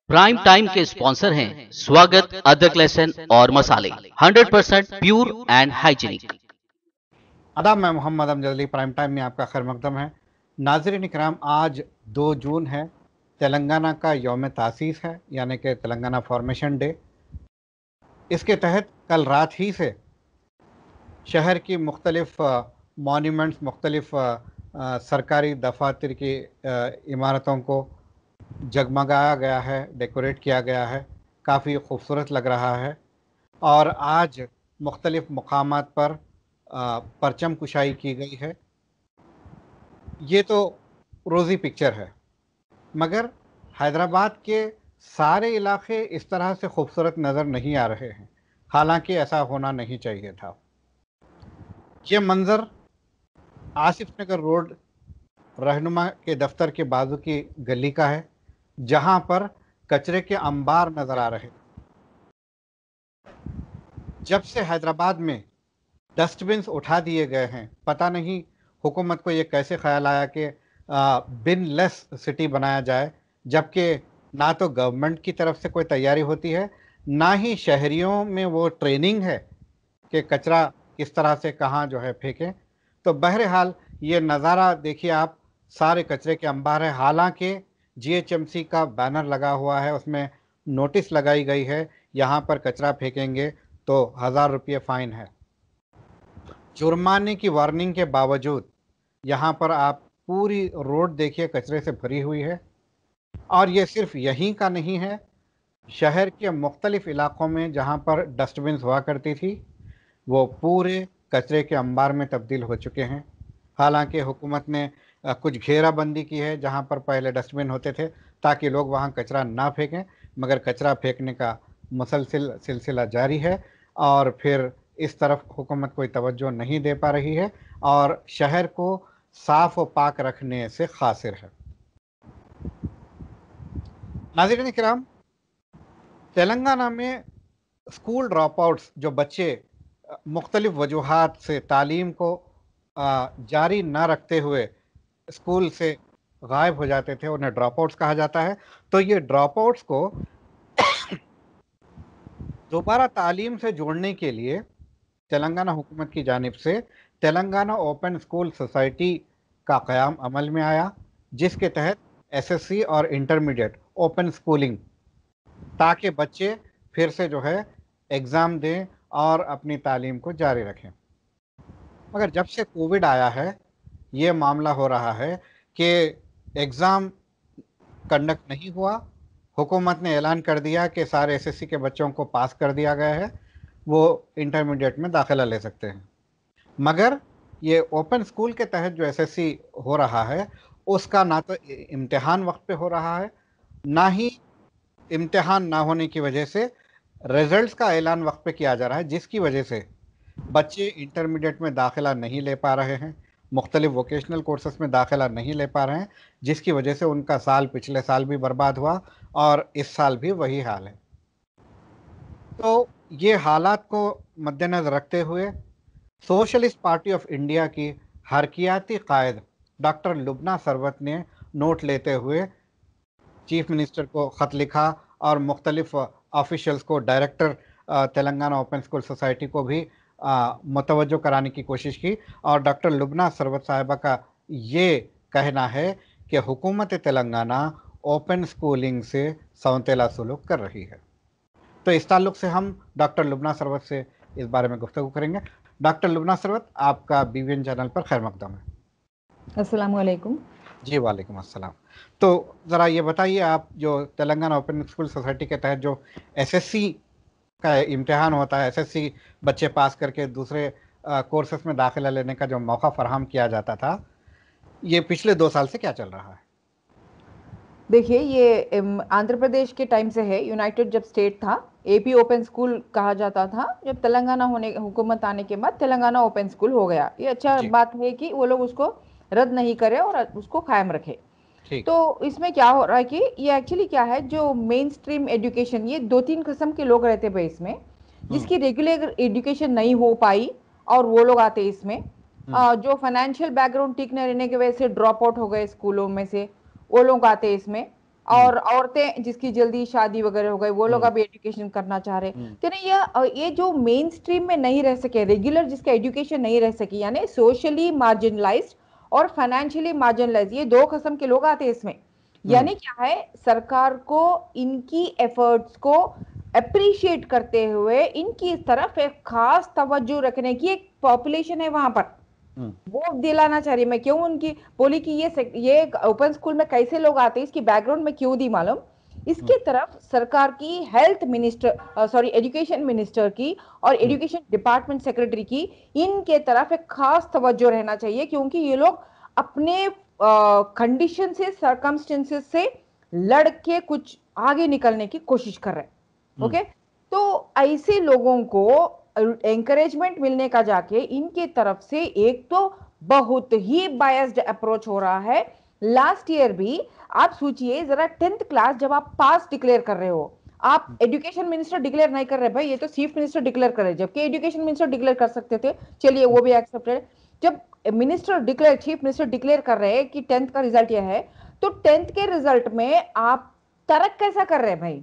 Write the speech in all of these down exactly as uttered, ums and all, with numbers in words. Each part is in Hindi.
प्राइम टाइम के स्पॉन्सर हैं स्वागत, अदरक, लहसुन और मसाले, hundred percent pure and hygienic. आदाब, मैं मोहम्मद अमजद अली। प्राइम टाइम में आपका खैर मकदम है। नाज़रीन इकराम, आज दो जून है, तेलंगाना का यौम तासीस है, यानी कि तेलंगाना फॉर्मेशन डे। इसके तहत कल रात ही से शहर की मुख्तलिफ मॉन्यूमेंट्स, मुख्तलिफ सरकारी दफातर की इमारतों को जगमगाया गया है, डेकोरेट किया गया है, काफ़ी खूबसूरत लग रहा है। और आज मुख्तलिफ मकामात पर परचम कुशाई की गई है। ये तो रोज़ी पिक्चर है, मगर हैदराबाद के सारे इलाके इस तरह से खूबसूरत नज़र नहीं आ रहे हैं, हालांकि ऐसा होना नहीं चाहिए था। ये मंज़र आसिफ नगर रोड रहनुमा के दफ्तर के बाजू की गली का है, जहां पर कचरे के अंबार नज़र आ रहे। जब से हैदराबाद में डस्टबिन उठा दिए गए हैं, पता नहीं हुकूमत को ये कैसे ख्याल आया कि बिन लेस सिटी बनाया जाए, जबकि ना तो गवर्नमेंट की तरफ से कोई तैयारी होती है, ना ही शहरियों में वो ट्रेनिंग है कि कचरा किस तरह से कहाँ जो है फेंकें। तो बहरहाल ये नज़ारा देखिए आप, सारे कचरे के अंबार है। हालांकि जीएचएमसी का बैनर लगा हुआ है, उसमें नोटिस लगाई गई है, यहाँ पर कचरा फेंकेंगे तो हज़ार रुपये फ़ाइन है। जुर्माने की वार्निंग के बावजूद यहाँ पर आप पूरी रोड देखिए कचरे से भरी हुई है। और ये सिर्फ यहीं का नहीं है, शहर के मुख्तलिफ इलाक़ों में जहाँ पर डस्टबिन हुआ करती थी, वो पूरे कचरे के अंबार में तब्दील हो चुके हैं। हालांकि हुकूमत ने कुछ घेराबंदी की है जहाँ पर पहले डस्टबिन होते थे, ताकि लोग वहाँ कचरा ना फेंकें, मगर कचरा फेंकने का मुसलसिल सिलसिला जारी है और फिर इस तरफ हुकूमत कोई तवज्जो नहीं दे पा रही है और शहर को साफ़ व पाक रखने से क़ासिर है। नाज़रीन किराम, तेलंगाना में स्कूल ड्रॉप आउट्स, जो बच्चे मुख्तलिफ़ वजूहात से तालीम को जारी ना रखते हुए स्कूल से गायब हो जाते थे, उन्हें ड्रॉप आउट्स कहा जाता है। तो ये ड्रॉप आउट्स को दोबारा तालीम से जोड़ने के लिए तेलंगाना हुकूमत की जानिब से तेलंगाना ओपन स्कूल सोसाइटी का क़याम अमल में आया, जिसके तहत एसएससी और इंटरमीडिएट ओपन स्कूलिंग, ताकि बच्चे फिर से जो है एग्ज़ाम दें और अपनी तालीम को जारी रखें। मगर जब से कोविड आया है, ये मामला हो रहा है कि एग्ज़ाम कंडक्ट नहीं हुआ। हुकूमत ने ऐलान कर दिया कि सारे एसएससी के बच्चों को पास कर दिया गया है, वो इंटरमीडिएट में दाखिला ले सकते हैं। मगर ये ओपन स्कूल के तहत जो एसएससी हो रहा है, उसका ना तो इम्तिहान वक्त पे हो रहा है, ना ही इम्तिहान ना होने की वजह से रिज़ल्ट्स का ऐलान वक्त पे किया जा रहा है, जिसकी वजह से बच्चे इंटरमीडिएट में दाखिला नहीं ले पा रहे हैं, मुख्तलिफ वोकेशनल कोर्सेस में दाखिला नहीं ले पा रहे हैं, जिसकी वजह से उनका साल पिछले साल भी बर्बाद हुआ और इस साल भी वही हाल है। तो ये हालात को मद्देनज़र रखते हुए सोशलिस्ट पार्टी ऑफ इंडिया की हरकियाती कायद डॉक्टर लुबना सरवत ने नोट लेते हुए चीफ मिनिस्टर को ख़त लिखा और मुख्तलिफ ऑफिशल्स को, director Telangana open school society को भी मुतवज्जो कराने की कोशिश की। और डॉक्टर लुबना सरवत साहिबा का ये कहना है कि हुकूमत तेलंगाना ओपन स्कूलिंग से सौतेला सलूक कर रही है। तो इस ताल्लुक़ से हम डॉक्टर लुबना सरवत से इस बारे में गुफ्तगू करेंगे। डॉक्टर लुबना सरवत, आपका बीवीएन चैनल पर खैर मकदम है। अस्सलाम वालेकुम। जी वालेकुम अस्सलाम। तो ज़रा ये बताइए, आप जो तेलंगाना ओपन स्कूल सोसाइटी के तहत जो एसएससी का इम्तिहान होता है, एसएससी बच्चे पास करके दूसरे कोर्सेस में दाखिला लेने का जो मौका फराहम किया जाता था, ये पिछले दो साल से क्या चल रहा है? देखिए, ये आंध्र प्रदेश के टाइम से है। यूनाइटेड जब स्टेट था, एपी ओपन स्कूल कहा जाता था। जब तेलंगाना होने हुकूमत आने के बाद तेलंगाना ओपन स्कूल हो गया। ये अच्छा बात है कि वो लोग उसको रद्द नहीं करे और उसको कायम रखे। तो इसमें क्या हो रहा है कि ये एक्चुअली क्या है, जो मेन स्ट्रीम एजुकेशन, ये दो तीन किस्म के लोग रहते भाई इसमें, जिसकी रेगुलर एजुकेशन नहीं हो पाई और वो लोग आते इसमें, जो फाइनेंशियल बैकग्राउंड ठीक न रहने की वजह से ड्रॉप आउट हो गए स्कूलों में से, वो लोग आते इसमें। और औरतें जिसकी जल्दी शादी वगैरह हो गई वो लोग अभी एजुकेशन करना चाह रहे, तो नहीं ये ये जो मेन स्ट्रीम में नहीं रह सके, रेगुलर जिसका एजुकेशन नहीं रह सकी, यानी सोशली मार्जिनलाइज्ड और फाइनेंशियली मार्जिनलाइज्ड, ये दो किस्म के लोग आते हैं इसमें। यानी क्या है, सरकार को इनकी एफर्ट्स को अप्रिशिएट करते हुए इनकी तरफ एक खास तवज्जो रखने की एक पॉपुलेशन है वहां पर, वो दिलाना चाह रही है। मैं क्यों उनकी बोली कि ये ये ओपन स्कूल में कैसे लोग आते हैं, इसकी बैकग्राउंड में क्यों दी मालूम, इसके तरफ सरकार की health minister sorry education minister की और एजुकेशन डिपार्टमेंट सेक्रेटरी की इनके तरफ एक खास तवज्जो रहना चाहिए, क्योंकि ये लोग अपने कंडीशन से सर्कमस्टेंसेस से लड़ के कुछ आगे निकलने की कोशिश कर रहे हैं। ओके, तो ऐसे लोगों को एंकरेजमेंट मिलने का जाके इनके तरफ से एक तो बहुत ही बायस्ड अप्रोच हो रहा है। लास्ट ईयर भी आप सोचिए जरा, टेंथ क्लास जब आप पास डिक्लेयर कर रहे हो, आप एजुकेशन मिनिस्टर डिक्लेयर नहीं कर रहे भाई, ये तो चीफ मिनिस्टर डिक्लेयर कर रहे, जबकि एजुकेशन मिनिस्टर डिक्लेयर कर सकते थे, चलिए वो भी एक्सेप्टेड। जब minister declare chief minister declare कर रहे हैं कि टेंथ का रिजल्ट यह है, तो टेंथ के रिजल्ट में आप तरक कैसा कर रहे हैं भाई?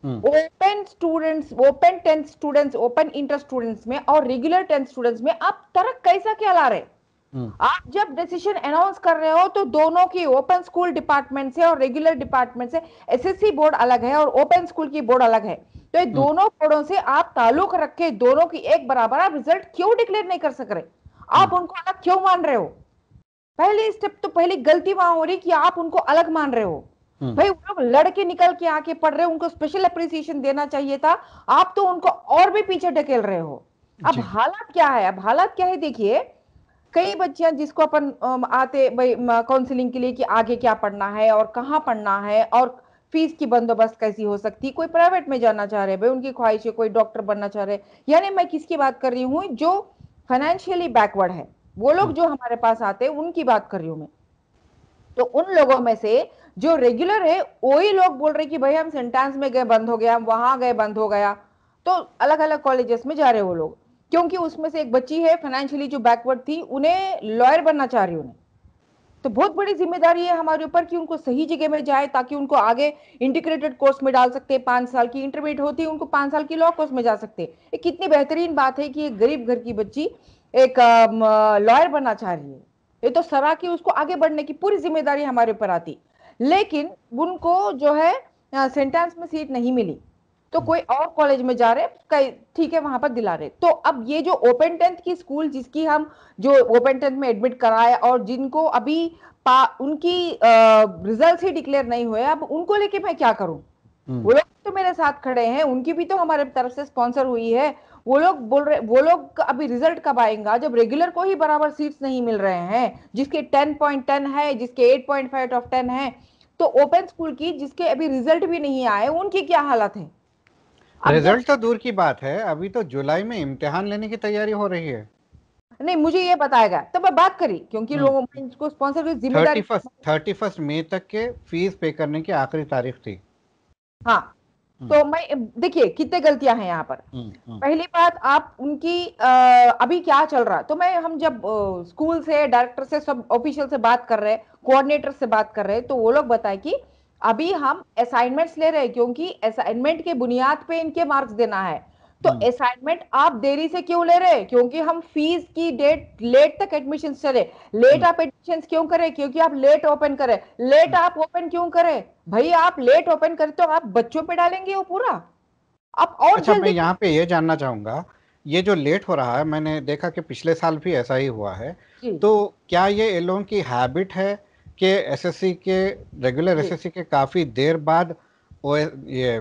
Open students, open tenth students, open inter students में और रेगुलर टेंथ स्टूडेंट्स में आप तरक कैसा क्या ला रहे? आप जब डिसीजन अनाउंस कर रहे हो तो दोनों की, ओपन स्कूल डिपार्टमेंट से और रेगुलर डिपार्टमेंट से एसएससी बोर्ड अलग है और ओपन स्कूल की बोर्ड अलग है, तो ये दोनों बोर्डों से आप ताल्लुक रखे दोनों की एक बराबर, आप रिजल्ट क्यों डिक्लेयर नहीं कर सक रहे? आप उनको अलग क्यों मान रहे हो? पहली स्टेप तो पहली गलती वहां हो रही कि आप उनको अलग मान रहे हो। भाई वो लोग लड़के निकल के आके पढ़ रहे हो, उनको स्पेशल अप्रिसिएशन देना चाहिए था, आप तो उनको और भी पीछे ढकेल रहे हो। अब हालात क्या है, अब हालात क्या है देखिए, कई बच्चियां जिसको अपन आते भाई काउंसलिंग के लिए कि आगे क्या पढ़ना है और कहाँ पढ़ना है और फीस की बंदोबस्त कैसी हो सकती, कोई प्राइवेट में जाना चाह रहे, भाई उनकी ख्वाहिश है, कोई डॉक्टर बनना चाह रहे, यानी मैं किसकी बात कर रही हूँ, जो फाइनेंशियली बैकवर्ड है, वो लोग जो हमारे पास आते हैं उनकी बात कर रही हूं मैं। तो उन लोगों में से जो रेगुलर है वही लोग बोल रहे कि भाई हम सेंटेंस में गए बंद हो गया, हम वहां गए बंद हो गया, तो अलग अलग कॉलेजेस में जा रहे वो लोग, क्योंकि उसमें से एक बच्ची है फाइनेंशियली जो बैकवर्ड थी, उन्हें लॉयर बनना चाह रही उन्हें, तो बहुत बड़ी जिम्मेदारी है हमारे ऊपर कि उनको सही जगह में जाए ताकि उनको आगे इंटीग्रेटेड कोर्स में डाल सकते हैं, पांच साल की इंटरमीडिएट होती है उनको पांच साल की लॉ कोर्स में जा सकते हैं। ये कितनी बेहतरीन बात है कि एक गरीब घर की बच्ची एक लॉयर बनना चाह रही है, ये तो सरा की उसको आगे बढ़ने की पूरी जिम्मेदारी हमारे ऊपर आती, लेकिन उनको जो है सेंटेंस में सीट नहीं मिली तो कोई और कॉलेज में जा रहे, ठीक है वहां पर दिला रहे। तो अब ये जो ओपन टेंथ की स्कूल जिसकी हम जो ओपन टेंथ में एडमिट कराए और जिनको अभी उनकी रिजल्ट ही डिक्लेयर नहीं हुए, अब उनको लेके मैं क्या करूं? वो लोग तो मेरे साथ खड़े हैं, उनकी भी तो हमारे तरफ से स्पॉन्सर हुई है, वो लोग बोल रहे, वो लोग अभी रिजल्ट कब आएगा जब रेगुलर को ही बराबर सीट्स नहीं मिल रहे हैं, जिसके टेन पॉइंट टेन है, जिसके eight point five of ten है, तो ओपन स्कूल की जिसके अभी रिजल्ट भी नहीं आए उनकी क्या हालत है? रिजल्ट तो दूर की बात है, अभी तो जुलाई में इम्तिहान लेने की तैयारी हो रही है। नहीं मुझे ये बताएगा तब तो मैं बात करी, क्योंकि लोगों को स्पॉन्सर की जिम्मेदारी थर्टी फर्स्ट मई तक के फीस पे करने की आखिरी तारीख थी। हाँ, तो मैं देखिए कितने गलतियां हैं यहाँ पर। पहली बात, आप उनकी आ, अभी क्या चल रहा है, तो मैं हम जब आ, स्कूल से डायरेक्टर से सब ऑफिशियल से बात कर रहे हैं, कोऑर्डिनेटर से बात कर रहे हैं, तो वो लोग बताए कि अभी हम असाइनमेंट्स ले रहे हैं क्योंकि असाइनमेंट के बुनियाद पे इनके मार्क्स देना है, तो असाइनमेंट आप देरी से क्यों ले रहे हैं? क्योंकि हम फीस की डेट लेट तक एडमिशन चले, लेट आप एडमिशन क्यों करें? क्योंकि आप लेट ओपन करें, लेट आप ओपन क्यों करें भाई? आप लेट ओपन करें तो आप बच्चों पे डालेंगे वो पूरा, आप और अच्छा, मैं यहाँ पे ये जानना चाहूंगा, ये जो लेट हो रहा है, मैंने देखा कि पिछले साल भी ऐसा ही हुआ है, तो क्या ये इन लोगों की हैबिट है कि एसएससी के रेगुलर एसएससी के काफी देर बाद वो ये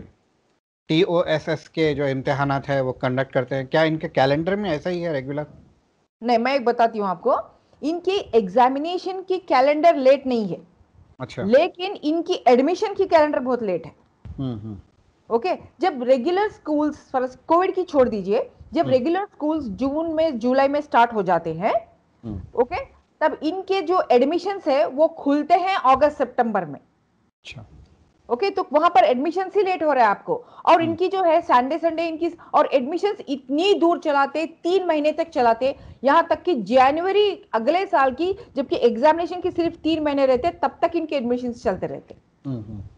टीओएसएस के जो इम्तिहानात है वो कंडक्ट करते हैं? क्या इनके कैलेंडर में ऐसा ही है रेगुलर? नहीं, मैं एक बताती हूँ आपको, इनकी एग्जामिनेशन की कैलेंडर लेट नहीं है। अच्छा। लेकिन इनकी एडमिशन की कैलेंडर बहुत लेट है। हम्म ओके, जब रेगुलर स्कूल्स, कोविड की छोड़ दीजिए, जब रेगुलर स्कूल्स जून में जुलाई में स्टार्ट हो जाते हैं, ओके, तब इनके जो एडमिशंस है वो खुलते हैं अगस्त सितंबर में। अच्छा, ओके okay, तो वहां पर एडमिशन ही लेट हो रहा है आपको, और इनकी जो है संडे संडे इनकी, और एडमिशन इतनी दूर चलाते, तीन महीने तक चलाते, यहां तक कि जनवरी अगले साल की, जबकि एग्जामिनेशन की सिर्फ तीन महीने रहते, तब तक इनके एडमिशन चलते रहते।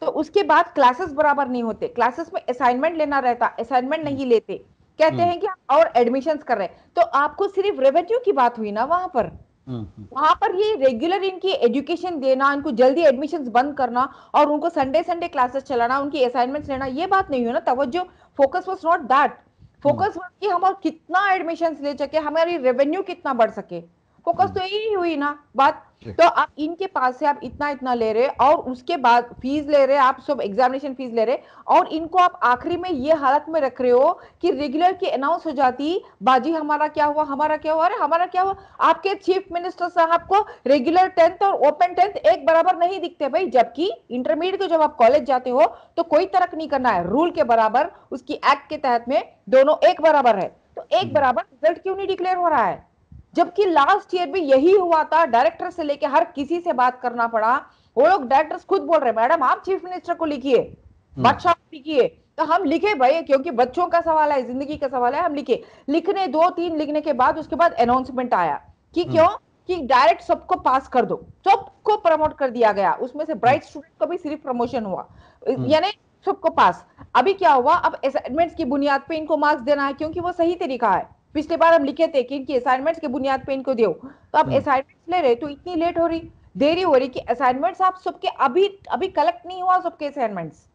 तो उसके बाद क्लासेस बराबर नहीं होते, क्लासेस में असाइनमेंट लेना रहता, असाइनमेंट नहीं लेते, कहते हैं कि हम और एडमिशंस कर रहे हैं। तो आपको सिर्फ रेवेन्यू की बात हुई ना वहां पर, वहां पर ये रेगुलर इनकी एजुकेशन देना, इनको जल्दी एडमिशंस बंद करना और उनको संडे संडे क्लासेस चलाना, उनकी असाइनमेंट्स लेना, ये बात नहीं हुई ना। तवज्जो, focus was not that, focus was कि हम और कितना एडमिशंस ले सके, हमारी रेवेन्यू कितना बढ़ सके, फोकस तो यही हुई ना बात। तो आप इनके पास से आप इतना इतना ले रहे और उसके बाद फीस ले रहे, आप सब एग्जामिनेशन फीस ले रहे और इनको आप आखिरी में ये हालत में रख रहे हो कि रेगुलर की अनाउंस हो जाती, बाजी हमारा क्या हुआ, हमारा क्या हुआ, अरे हमारा क्या हुआ। आपके चीफ मिनिस्टर साहब को रेगुलर टेंथ और ओपन टेंथ एक बराबर नहीं दिखते भाई, जबकि इंटरमीडिएट को जब आप कॉलेज जाते हो तो कोई तरक नहीं करना है, रूल के बराबर उसकी एक्ट के तहत में दोनों एक बराबर है। तो एक बराबर रिजल्ट क्यों नहीं डिक्लेयर हो रहा है, जबकि लास्ट ईयर भी यही हुआ था। डायरेक्टर से लेके हर किसी से बात करना पड़ा, वो लोग डायरेक्टर्स खुद बोल रहे मैडम आप चीफ मिनिस्टर को लिखिए, बादशाह को लिखिए। तो हम लिखे भाई, क्योंकि बच्चों का सवाल है, जिंदगी का सवाल है, हम लिखे। लिखने दो तीन लिखने के बाद उसके बाद अनाउंसमेंट आया कि क्यों, कि डायरेक्ट सबको पास कर दो, सबको प्रमोट कर दिया गया, उसमें से ब्राइट स्टूडेंट को भी सिर्फ प्रमोशन हुआ, यानी सबको पास। अभी क्या हुआ, अब असाइनमेंट्स की बुनियाद पे इनको मार्क्स देना है, क्योंकि वो सही तरीका है। पिछली बार हम लिखे थे कि इनकी असाइनमेंट्स के बुनियाद पे इनको दो, तो अब असाइनमेंट्स ले रहे तो इतनी लेट हो रही, देरी हो रही कि असाइनमेंट्स आप सबके अभी अभी कलेक्ट नहीं हुआ सबके असाइनमेंट्स।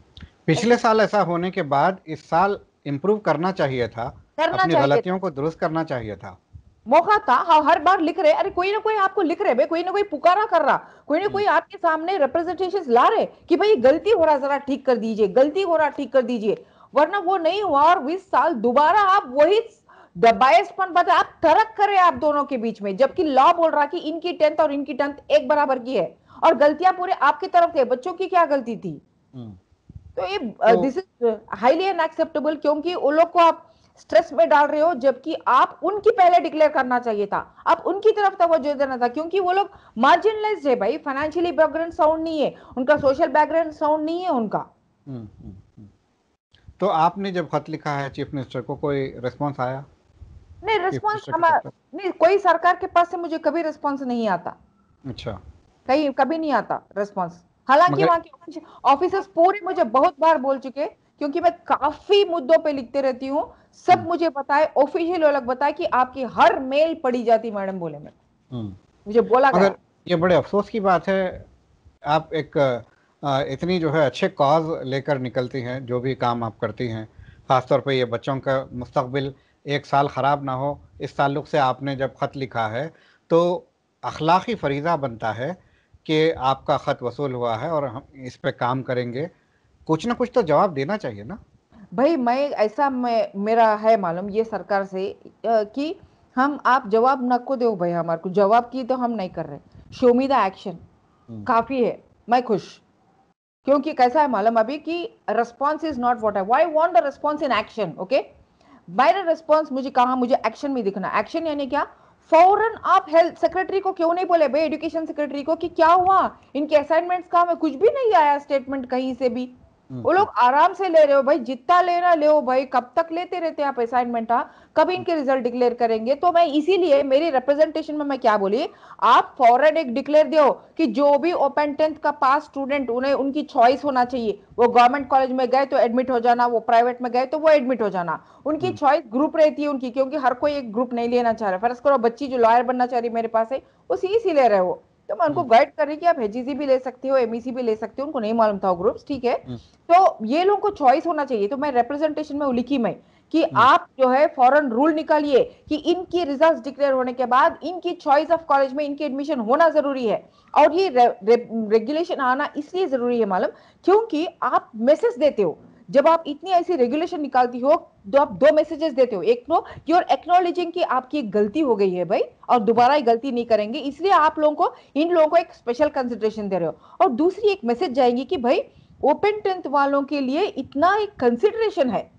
पिछले साल ऐसा होने के बाद इस साल इंप्रूव करना चाहिए था, करना अपनी चाहिए गलतियों को दुरुस्त करना चाहिए था, मौका था। हाँ, हर बार लिख रहे, अरे कोई ना कोई आपको लिख रहे, कोई ना कोई पुकारा कर रहा, कोई ना कोई आपके सामने रिप्रेजेंटेशन ला रहे कि भाई गलती हो रहा, जरा ठीक कर दीजिए, गलती हो रहा ठीक कर दीजिए, वरना वो नहीं हुआ। और इस साल दोबारा आप वही बायसपन बता, आप तर्क करें आप दोनों के बीच में, जबकि लॉ बोल रहा कि इनकी टेंथ और इनकी टेंथ एक बराबर की है और गलतियां पूरे आपकी तरफ थे, बच्चों की क्या गलती थी। तो ये दिस इज हाईली अनएक्सेप्टेबल, क्योंकि उन लोग को आप स्ट्रेस में डाल रहे हो, जबकि आप उनकी पहले डिक्लेयर करना चाहिए था, आप उनकी तरफ तवज्जो देना था, क्योंकि वो लोग मार्जिनलाइज्ड है भाई, फाइनेंशियली बैकग्राउंड साउंड नहीं है उनका, सोशल बैकग्राउंड साउंड नहीं है उनका। तो आपने जब खत लिखा है चीफ मिनिस्टर को, कोई रिस्पांस आया? नहीं, रिस्पांस हमारा नहीं, कोई सरकार के पास से मुझे कभी रिस्पांस नहीं आता। अच्छा, कहीं कभी नहीं आता रिस्पांस। हालांकि वहां के ऑफिसर्स पूरे मुझे बहुत बार बोल चुके, क्योंकि मैं काफी मुद्दों पे लिखते रहती हूँ, सब मुझे बताए, ऑफिशियल लोग बताए कि आपकी हर मेल पढ़ी जाती मैडम, बोले मैं, मुझे बोला गया। ये बड़े अफसोस की बात है, आप एक इतनी जो है अच्छे कॉज लेकर निकलती हैं, जो भी काम आप करती हैं, खासतौर पे ये बच्चों का मुस्तकबिल एक साल ख़राब ना हो, इस ताल्लुक़ से आपने जब ख़त लिखा है तो अखलाक़ी फरीज़ा बनता है कि आपका ख़त वसूल हुआ है और हम इस पे काम करेंगे, कुछ ना कुछ तो जवाब देना चाहिए ना भाई। मैं ऐसा मैं मेरा है मालूम ये सरकार से कि हम आप जवाब न को दो भाई, हमारे को जवाब की तो हम नहीं कर रहे, शो मी द एक्शन काफ़ी है, मैं खुश। क्योंकि कैसा है मालूम अभी कि response is not what I why want the response in action. Okay, मेरा रिस्पॉन्स मुझे कहा, मुझे एक्शन में दिखना। एक्शन यानी क्या, फौरन आप हेल्थ सेक्रेटरी को क्यों नहीं बोले भाई, एजुकेशन सेक्रेटरी को, कि क्या हुआ इनके असाइनमेंट्स का, में कुछ भी नहीं आया स्टेटमेंट कहीं से भी। वो लोग आराम से ले रहे हो भाई, जितना लेना ले भाई, कब तक लेते रहते आप असाइनमेंट, कब इनके रिजल्ट डिक्लेयर करेंगे। तो मैं इसीलिए मेरी रिप्रेजेंटेशन में मैं क्या बोली, आप फॉरन एक डिक्लेयर दो कि जो भी ओपन टेंथ का पास स्टूडेंट, उन्हें उनकी चॉइस होना चाहिए, वो गवर्नमेंट कॉलेज में गए तो एडमिट हो जाना, वो प्राइवेट में गए तो वो एडमिट हो जाना, उनकी चॉइस ग्रुप रहती है उनकी, क्योंकि हर कोई एक ग्रुप नहीं लेना चाह रहा। फर्ज करो बच्ची जो लॉयर बनना चाह रही मेरे पास है, वो सी सी ले रहे हो, तो मैं उनको गाइड कर रही कि आप एचईसी भी ले सकते हो, एमईसी भी ले सकते हो, उनको नहीं मालूम था वो ग्रुप्स, ठीक है। तो ये लोगों को चॉइस होना चाहिए। तो मैं रिप्रेजेंटेशन में लिखी मैं कि आप जो है फॉरन रूल निकालिए कि इनकी रिजल्ट्स डिक्लेयर होने के बाद इनकी चॉइस ऑफ कॉलेज में इनकी एडमिशन होना जरूरी है। और ये रे, रे, रेगुलेशन आना इसलिए जरूरी है मालूम, क्योंकि आप मैसेज देते हो, जब आप इतनी ऐसी रेगुलेशन निकालती हो तो आप दो मैसेजेस देते हो, एक तो यूर एक्नॉलेजिंग कि आपकी एक गलती हो गई है भाई और दोबारा ये गलती नहीं करेंगे, इसलिए आप लोगों को, इन लोगों को एक स्पेशल कंसिडरेशन दे रहे हो। और दूसरी एक मैसेज जाएगी कि भाई ओपन टेंथ वालों के लिए इतना एक कंसिडरेशन है,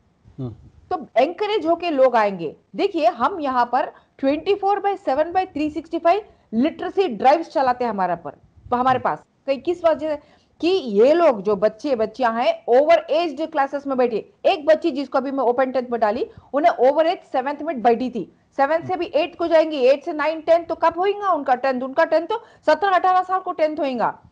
तो एंकरेज होके लोग आएंगे। देखिए हम यहाँ पर twenty four by seven by three sixty five literacy drives चलाते हैं हमारा पर, तो हमारे पास कई किस वजह से कि ये लोग जो बच्चे बच्चियां हैं ओवर एज क्लासेस में बैठे, एक बच्ची जिसको अभी मैं ओपन टेंथ में डाली, उन्हें ओवर एज सेवेंथ में बैठी थी, सेवेंथ से भी एट्थ को जाएंगी, एट से नाइन टेंथ, तो कब होगा उनका टेंथ, उनका टेंथ तो सत्रह अठारह साल को टेंथ होगा।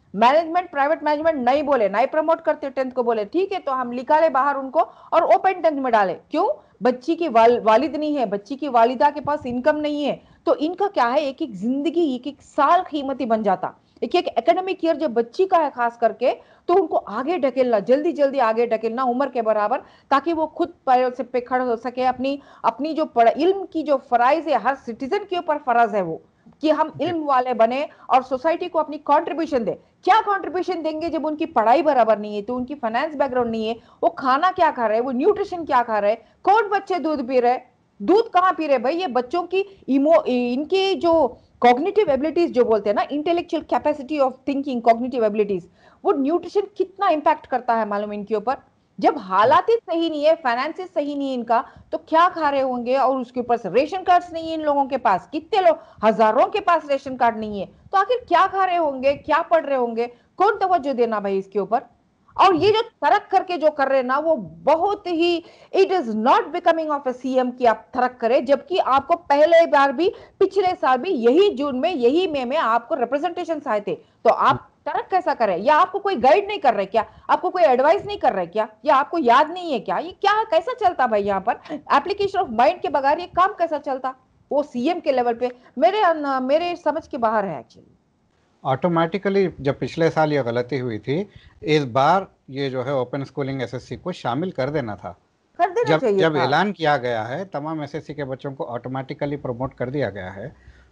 मैनेजमेंट प्राइवेट मैनेजमेंट नहीं बोले, नहीं प्रमोट करते टेंथ को, बोले ठीक है तो हम निकाले बाहर उनको और ओपन टेंथ में डाले। क्यों? बच्ची की वाल, वालिद नहीं है, बच्ची की वालिदा के पास इनकम नहीं है, तो इनका क्या है, एक एक जिंदगी एक एक साल कीमती बन जाता। एक एक एकेडमिक ईयर जब बच्ची का है खास करके, तो उनको आगे ढकेलना, जल्दी जल्दी आगे ढकेलना उम्र के बराबर, ताकि वो खुद पैरों से पे खड़े हो सके। अपनी अपनी जो इल्म की जो फराइज है, हर सिटीजन के ऊपर फर्ज है वो, कि हम इल्म वाले बने और सोसाइटी को अपनी कंट्रीब्यूशन दे। क्या कंट्रीब्यूशन देंगे जब उनकी पढ़ाई बराबर नहीं है, तो उनकी फाइनेंस बैकग्राउंड नहीं है, वो खाना क्या खा रहे हैं, वो न्यूट्रिशन क्या खा रहे हैं, कौन बच्चे दूध पी रहे, दूध कहाँ पी रहे भाई। ये बच्चों की इमो इनकी जो कॉग्निटिव एबिलिटीज जो बोलते हैं ना, intellectual capacity of thinking, cognitive abilities, वो न्यूट्रिशन कितना इंपैक्ट करता है मालूम इनके ऊपर। जब हालात ही सही नहीं है, फाइनेंसिस सही नहीं है इनका, तो क्या खा रहे होंगे। और उसके ऊपर से रेशन कार्ड्स नहीं है इन लोगों के पास, कितने लोग, हजारों के पास रेशन कार्ड नहीं है, तो आखिर क्या खा रहे होंगे, क्या पढ़ रहे होंगे, कौन तवज्जो देना भाई इसके ऊपर। और ये जो तरक करके जो कर रहे हैं ना, वो बहुत ही, it is not becoming of a CM कि आप तरक करें, जबकि आपको पहले बार भी, पिछले साल भी यही जून में, यही मई में आपको रिप्रेजेंटेशन आए थे, तो आप तरक कैसा करें। या आपको कोई गाइड नहीं कर रहे क्या, आपको कोई एडवाइस नहीं कर रहे क्या, या आपको याद नहीं है क्या, ये क्या कैसा चलता भाई। यहाँ पर एप्लीकेशन ऑफ माइंड के बगैर ये काम कैसा चलता, वो सीएम के लेवल पे मेरे मेरे समझ के बाहर है एक्चुअली। ऑटोमेटिकली जब पिछले साल ये गलती हुई थी, इस बार ये जो है ओपन स्कूलिंग एसएससी को शामिल कर देना था। कर देना जब चाहिए जब था। ऐलान किया गया है, तमाम एसएससी के बच्चों को ऑटोमेटिकली प्रमोट कर दिया गया है,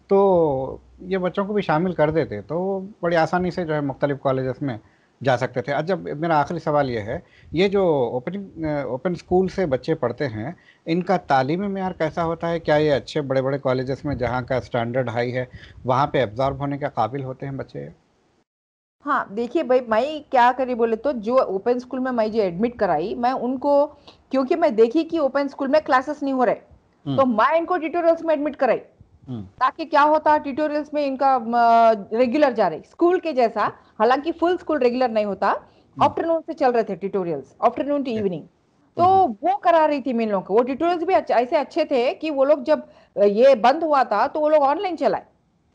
तो ये बच्चों को भी शामिल कर देते तो बड़ी आसानी से जो है मुख्तलिफ कॉलेजेस में जा सकते थे। आज जब मेरा आखिरी सवाल ये है, ये जो ओपन ओपन स्कूल से बच्चे पढ़ते हैं, इनका तालीमी मेयार कैसा होता है? क्या ये अच्छे बड़े बड़े कॉलेजेस में जहाँ का स्टैंडर्ड हाई है, वहाँ पे एब्जॉर्ब होने के काबिल होते हैं बच्चे? हाँ देखिए भाई, मैं क्या करी बोले तो, जो ओपन स्कूल में मैं जो एडमिट कराई, मैं उनको, क्योंकि मैं देखी कि ओपन स्कूल में क्लासेस नहीं हो रहे, तो मैं इनको ट्यूटोरियल्स में एडमिट कराई, ताकि क्या होता, ट्यूटोरियल्स में इनका रेगुलर जा रहे, स्कूल के जैसा, हालांकि फुल स्कूल रेगुलर नहीं होता, आफ्टरनून से चल रहे थे ट्यूटोरियल्स, आफ्टरनून टू इवनिंग, तो वो करा रही थी मैं इन लोगों को। वो ट्यूटोरियल्स भी अच्छे, ऐसे अच्छे थे कि वो लोग जब ये बंद हुआ था तो वो लोग ऑनलाइन चलाए,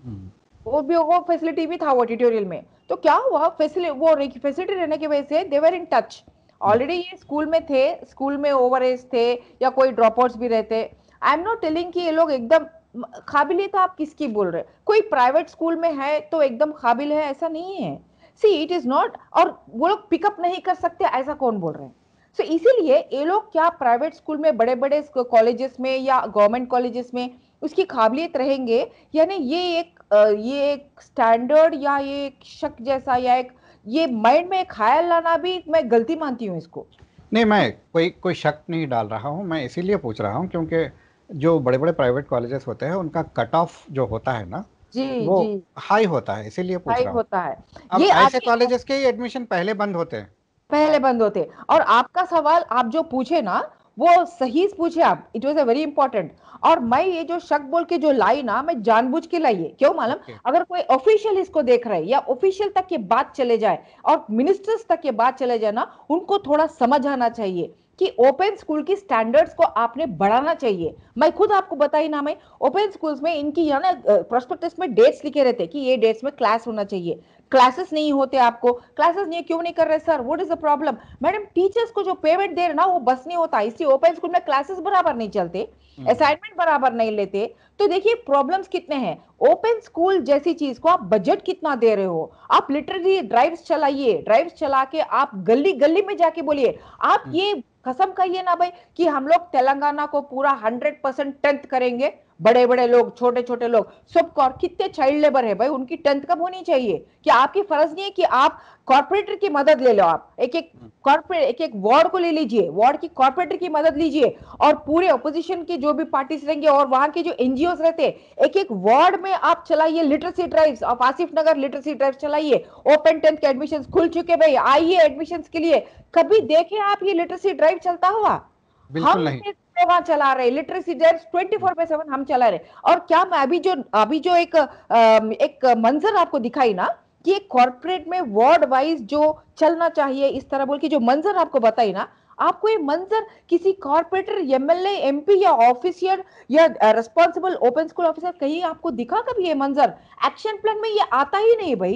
वो भी वो फैसिलिटी भी था वो ट्यूटोरियल में। तो क्या हुआ, फैसिलिटी वो फैसिलिटी रहने की वजह से they were in touch, already ये स्कूल में थे, स्कूल में ओवर एज थे या कोई ड्रॉप आउट्स भी रहते। आई एम नॉट टेलिंग कि ये लोग एकदम काबिलियत, आप किसकी बोल रहे, कोई प्राइवेट स्कूल में है तो एकदम काबिल है, ऐसा नहीं है। सी इट इज नॉट, और वो लोग पिकअप नहीं कर सकते ऐसा कौन बोल रहे हैं। सो so, इसीलिए ये लोग क्या प्राइवेट स्कूल में, बड़े बड़े कॉलेजेस में या गवर्नमेंट कॉलेजेस में उसकी काबिलियत रहेंगे, यानी ये एक ये एक स्टैंडर्ड या ये एक शक जैसा, या एक ये माइंड में एक ख्याल लाना भी मैं गलती मानती हूँ इसको। नहीं, मैं कोई कोई शक नहीं डाल रहा हूँ, मैं इसीलिए पूछ रहा हूँ क्योंकि जो बड़े बड़े प्राइवेट कॉलेजेस होते हैं उनका कट ऑफ जो होता है ना, जी वो जी हाई होता है, इसीलिए पूछ हाई रहा हूँ। होता है। अब ये ऐसे आगे कॉलेजेस के एडमिशन पहले बंद होते हैं। पहले बंद होते। और आपका सवाल आप जो पूछे ना, वो सही पूछे आप, it was a very important. और मैं ये जो शक बोल के जो लाई ना, मैं जानबूझ के लाई है, क्यों मालूम, Okay. अगर कोई ऑफिशियल इसको देख रहे हैं या ऑफिशियल तक ये बात चले जाए और मिनिस्टर्स तक ये बात चले जाए ना, उनको थोड़ा समझ आना चाहिए कि ओपन स्कूल की स्टैंडर्ड्स को आपने बढ़ाना चाहिए। मैं खुद आपको बताई ना, मैं ओपन स्कूल्स में इनकी यहाँ ना प्रोस्पेक्टस में डेट्स लिखे रहते कि ये डेट्स में क्लास होना चाहिए, क्लासेस नहीं होते, आपको क्लासेस नहीं, क्यों नहीं कर रहे sir, what is the problem. Madam teachers को जो पेमेंट दे रहे ना, वो बस नहीं होता, इसलिए ओपन स्कूल में क्लासेस बराबर नहीं चलते, असाइनमेंट बराबर नहीं लेते। तो देखिए प्रॉब्लम्स कितने हैं। ओपन स्कूल जैसी चीज को आप बजट कितना दे रहे हो, आप लिटरली ड्राइव्स चलाइए, ड्राइव्स चला के आप गली गली में जाके बोलिए, आप ये कसम खाइए ना भाई कि हम लोग तेलंगाना को पूरा हंड्रेड परसेंट टेंथ करेंगे, बड़े बड़े लोग, छोटे छोटे लोग सबको। और कितने चाइल्ड लेबर है भाई, उनकी टेंथ कब होनी चाहिए? कि आपकी फर्ज नहीं है कि आप कॉर्पोरेटर की मदद ले लो, आप एक एक कॉर्पोरेट, एक एक वार्ड को ले लीजिए, वार्ड की कॉर्पोरेटर की मदद लीजिए, और पूरे अपोजिशन के जो भी पार्टीज रहेंगे और वहां के जो एनजीओ रहते हैं, एक एक वार्ड में आप चलाइए लिटरेसी ड्राइव्स। आप आसिफ नगर लिटरेसी ड्राइव चलाइए, ओपन टेंथ के एडमिशन खुल चुके भाई, आइए एडमिशन के लिए। कभी देखे आप ये लिटरेसी ड्राइव चलता हुआ? बिल्कुल नहीं। वहां चला रहे literacy drive twenty four by seven, हम चला रहे। और क्या मैं अभी जो अभी जो एक एक मंजर आपको दिखाई ना, कि एक कॉर्पोरेट में वार्ड वाइज जो चलना चाहिए इस तरह बोल के जो मंजर आपको बताई ना, आपको ये मंजर किसी कॉर्पोरेटर, एमएलए, एमपी या ऑफिसर या रिस्पॉन्सिबल ओपन स्कूल ऑफिसर कहीं आपको दिखा कभी ये मंजर? एक्शन प्लान में ये आता ही नहीं भाई।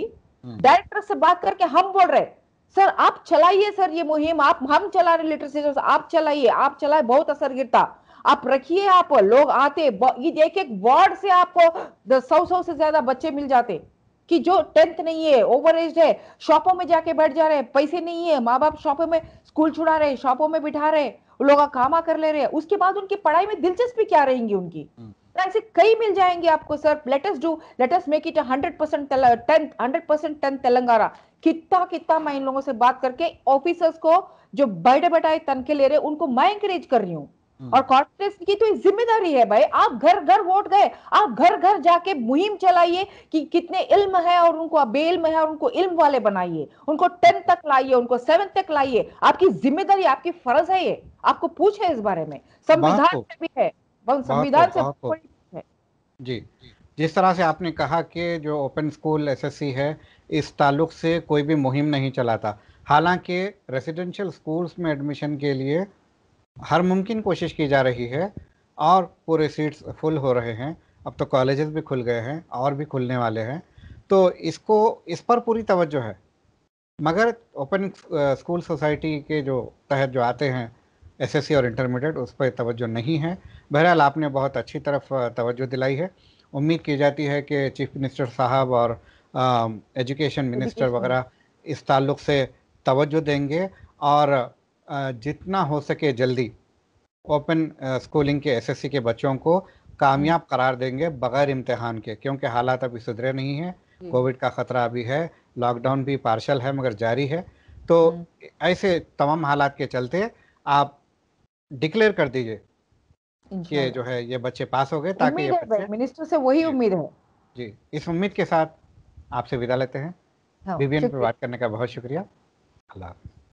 डायरेक्टर से बात करके हम बोल रहे सर आप चलाइए सर ये मुहिम, आप हम चला रहे लिटरेसी, आप चलाइए, आप चलाए, बहुत असर गिरता, आप रखिए, आप लोग आते, एक एक वार्ड से आपको सौ सौ से ज्यादा बच्चे मिल जाते कि जो टेंथ नहीं है, ओवर एज है, शॉपों में जाके बैठ जा रहे हैं, पैसे नहीं है, माँ बाप शॉपों में स्कूल छुड़ा रहे, शॉपों में बिठा रहे, लोग कामा कर ले रहे हैं, उसके बाद उनकी पढ़ाई में दिलचस्पी क्या रहेंगी उनकी? ऐसे कई मिल जाएंगे आपको sir. Let us do, let us make it hundred percent tenth, hundred percent tenth Telangana. कितना कितना मैं इन लोगों से बात करके ऑफिसर्स को जो बैठे बैठाए तनखे ले रहे उनको मैं इंकरेज कर रही हूँ। और कॉर्पोरेट की तो जिम्मेदारी है भाई, आप घर घर वोट गए, आप घर घर जाके मुहिम चलाइए कि कितने इल्म है और उनको बेइल्म है और उनको इल्म वाले बनाइए, उनको टेंथ तक लाइए, उनको सेवेंथ तक लाइए। आपकी जिम्मेदारी, आपकी फर्ज है, ये आपको पूछ है इस बारे में, संविधान से भी है, संविधान से है जी। जिस तरह से आपने कहा कि जो ओपन स्कूल एसएससी है इस ताल्लुक से कोई भी मुहिम नहीं चलाता, हालांकि रेसिडेंशियल स्कूल्स में एडमिशन के लिए हर मुमकिन कोशिश की जा रही है और पूरे सीट्स फुल हो रहे हैं। अब तो कॉलेजेस भी खुल गए हैं और भी खुलने वाले हैं, तो इसको इस पर पूरी तवज्जो है। मगर ओपन स्कूल सोसाइटी के जो तहत जो आते हैं एसएससी और इंटरमीडिएट, उस पर तवज्जो नहीं है। बहरहाल आपने बहुत अच्छी तरफ तवज्जो दिलाई है। उम्मीद की जाती है कि चीफ मिनिस्टर साहब और एजुकेशन मिनिस्टर वगैरह इस ताल्लुक से तवज्जो देंगे और आ, जितना हो सके जल्दी ओपन स्कूलिंग के एसएससी के बच्चों को कामयाब करार देंगे बगैर इम्तिहान के, क्योंकि हालात अभी सुधरे नहीं हैं, कोविड का ख़तरा अभी है, लॉकडाउन भी पार्शल है मगर जारी है। तो ऐसे तमाम हालात के चलते आप डिक्लेयर कर दीजिए कि जो है ये बच्चे पास हो गए, ताकि ये बच्चे, मिनिस्टर से वही उम्मीद है जी। इस उम्मीद के साथ आपसे विदा लेते हैं। बीबीएन पर बात करने का बहुत शुक्रिया। अल्लाह।